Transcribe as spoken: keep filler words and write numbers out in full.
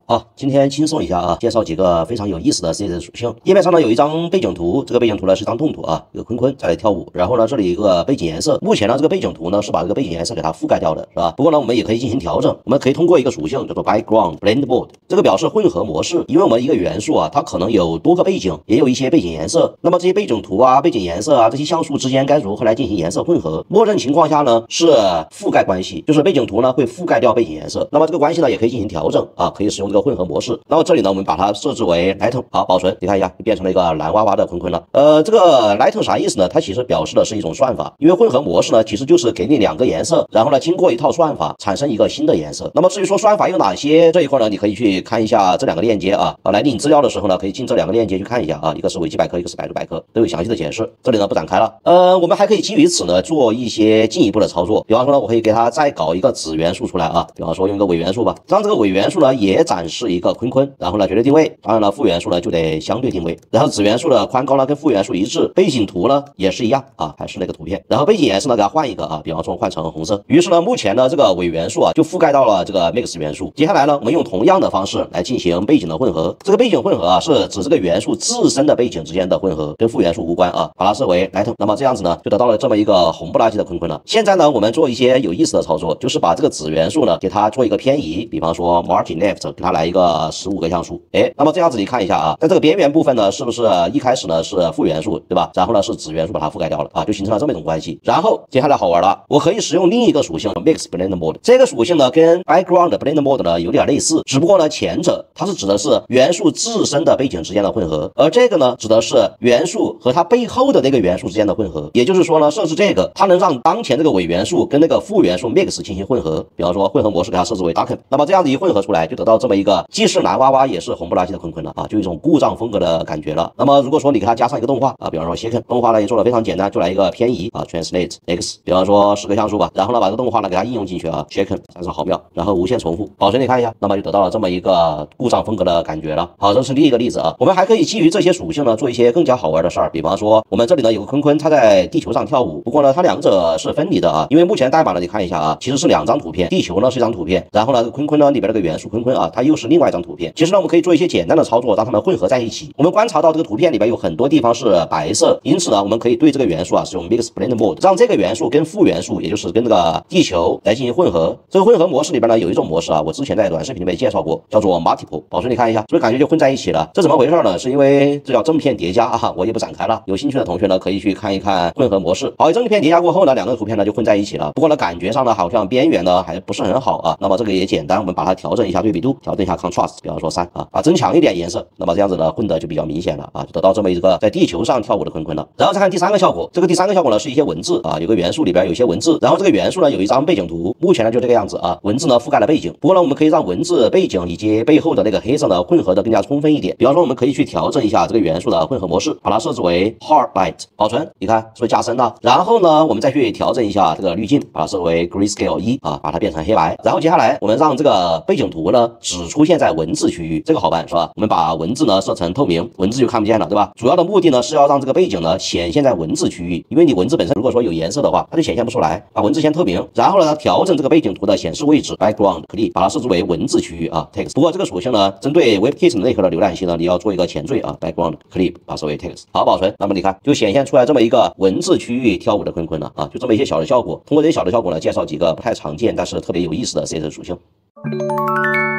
好，今天轻松一下啊，介绍几个非常有意思的 C S S 属性。页面上呢有一张背景图，这个背景图呢是张动图啊，一个坤坤在跳舞。然后呢这里一个背景颜色，目前呢这个背景图呢是把这个背景颜色给它覆盖掉的，是吧？不过呢我们也可以进行调整，我们可以通过一个属性叫做 Background Blend Mode， 这个表示混合模式。因为我们一个元素啊，它可能有多个背景，也有一些背景颜色。那么这些背景图啊、背景颜色啊这些像素之间该如何来进行颜色混合？默认情况下呢是覆盖关系，就是背景图呢会覆盖掉背景颜色。那么这个关系呢也可以进行调整啊，可以使用这个混合模式。然后这里呢，我们把它设置为 Lighten， 好，保存。你看一下，就变成了一个蓝娃娃的坤坤了。呃，这个 Lighten 啥意思呢？它其实表示的是一种算法，因为混合模式呢，其实就是给你两个颜色，然后呢，经过一套算法产生一个新的颜色。那么至于说算法有哪些，这一块呢，你可以去看一下这两个链接啊。啊，来领资料的时候呢，可以进这两个链接去看一下啊，一个是维基百科，一个是百度百科，都有详细的解释。这里呢不展开了。呃，我们还可以基于此呢做一些进一步的操作，比方说呢，我可以给它再搞一个子元素出来啊，比方说用一个伪元素吧，让这个伪元素呢也展示一个坤坤，然后呢绝对定位。当然了，负元素呢就得相对定位，然后子元素的宽高呢跟负元素一致，背景图呢也是一样啊，还是那个图片，然后背景颜色呢给它换一个啊，比方说换成红色。于是呢，目前呢这个伪元素啊就覆盖到了这个 mix 元素。接下来呢，我们用同样的方式来进行背景的混合。这个背景混合啊是指这个元素自身的背景之间的混合，跟负元素无关啊，把它设为 Lighten。那么这样子呢就得到了这么一个红不拉几的坤坤了。现在呢我们做一些有意思的操作，就是把这个子元素呢给它做一个偏移，比方说 Margin Left 给它来一个十五个像素。哎，那么这样子你看一下啊，在这个边缘部分呢，是不是一开始呢是负元素，对吧？然后呢是子元素把它覆盖掉了啊，就形成了这么一种关系。然后接下来好玩了，我可以使用另一个属性 Mix Blend Mode， 这个属性呢跟 Background Blend Mode 呢有点类似，只不过呢前者它是指的是元素自身的背景之间的混合，而这个呢指的是元素和它背后的那个元素之间的混合。也就是说呢，设置这个它能让当前这个伪元素跟那个负元素 Mix 进行混合，比方说混合模式给它设置为 Darken， 那么这样子一混合出来，就得到这么一个既是蓝娃娃也是红不拉几的坤坤了啊，就一种故障风格的感觉了。那么如果说你给它加上一个动画啊，比方说 Shaken 动画呢也做的非常简单，就来一个偏移啊 Translate X， 比方说十个像素吧，然后呢把这个动画呢给它应用进去啊 Shaken 三十毫秒，然后无限重复，保存你看一下，那么就得到了这么一个故障风格的感觉了。好，这是第一个例子啊。我们还可以基于这些属性呢做一些更加好玩的事儿，比方说我们这里呢有个坤坤，他在地球上跳舞，不过呢它两者是分离的啊，因为目前代码呢你看一下啊，其实是两张图片，地球呢是一张图片，然后呢坤坤呢里边那个元素坤坤啊，它又是另外一张图片。其实呢我们可以做一些简单的操作，让它们混合在一起。我们观察到这个图片里边有很多地方是白色，因此呢我们可以对这个元素啊使用 Mix Blend Mode， 让这个元素跟负元素，也就是跟这个地球来进行混合。这个混合模式里边呢有一种模式啊，我之前在短视频里面介绍过，叫做 Multiple， 保存你看一下，是不是感觉就混在一起了？这怎么回事呢？是因为这叫正片叠加啊，我也不展开了。有兴趣的同学呢可以去看一看混合模式。好，正片叠加过后呢，两个图片呢就混在一起了。不过呢感觉上呢好像边缘呢还不是很好啊。那么这个也简单，我们把它调整一下对比度，调整一下 Contrast， 比方说三啊，啊增强一点颜色。那么这样子呢混的就比较明显了啊，就得到这么一个在地球上跳舞的坤坤了。然后再看第三个效果，这个第三个效果呢是一些文字啊，有个元素里边有一些文字，然后这个元素呢有一张背景图，目前呢就这个样子啊，文字呢覆盖了背景。不过呢我们可以让文字、背景以及背后的那个黑色呢混合的更加充分一点。比方说我们可以去调整一下这个元素的混合模式，把它设置为 Hard Light， 保存，你看是不是加深了？然后呢我们再去调整一下这个滤镜，把它设为 Grayscale 一啊，把它变成黑白。然后接下来我们让这个背景图呢只出现在文字区域，这个好办是吧？我们把文字呢设成透明，文字就看不见了，对吧？主要的目的呢是要让这个背景呢显现在文字区域，因为你文字本身如果说有颜色的话，它就显现不出来。把文字先透明，然后呢调整这个背景图的显示位置 Background Clip， 把它设置为文字区域啊 Text。不过这个属性呢针对 WebKit 内核的浏览器呢，你要做一个前缀啊 Background Clip， 把它设为 Text。好，保存。那么你看就显现出来这么一个文字区域跳舞的坤坤了啊，就这么一些小的效果。通过这些小的效果呢，介绍几个不太常见但是特别有意思的 C S S 属性。